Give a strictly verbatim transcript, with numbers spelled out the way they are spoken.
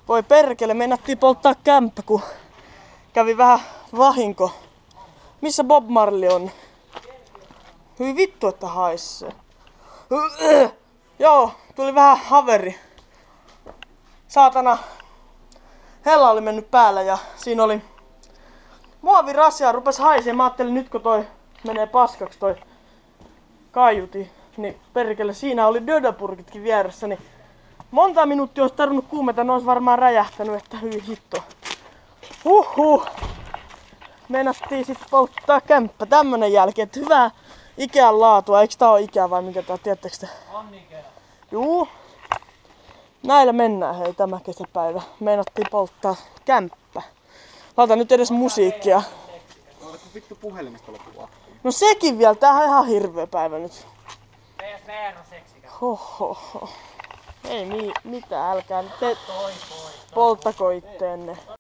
Voi perkele, meinattiin polttaa kämppä, kun kävi vähän vahinko. Missä Bob Marley on? Hyi vittu, että haissee. Joo, tuli vähän haveri. Saatana. Hella oli mennyt päälle ja siinä oli muovirasia, rupes haisee. Mä ajattelin nyt kun toi menee paskaksi toi kaiuti, niin perkele siinä oli dödöpurkitkin vieressä, niin monta minuuttia olisi tarvinnut kuumeta, ne olisi varmaan räjähtänyt, että hyi hitto. Huhhuh. Meinattiin sit polttaa kämppä tämmönen jälkeen, että hyvää Ikean laatua. Eiks tää oo Ikea vai mikä tää, tiedättekö te? On Ikea. Juu. Näillä mennään hei tämä kesäpäivä. Meinattiin polttaa kämppä. Laita nyt edes musiikkia. Oletko vittu puhelimesta loppua? No sekin vielä, tämähän on ihan hirveä päivä nyt. P S V R on seksikäs. Hohoho. Ei mi- mitään, älkää nyt te Toi pois. polttako itteenne.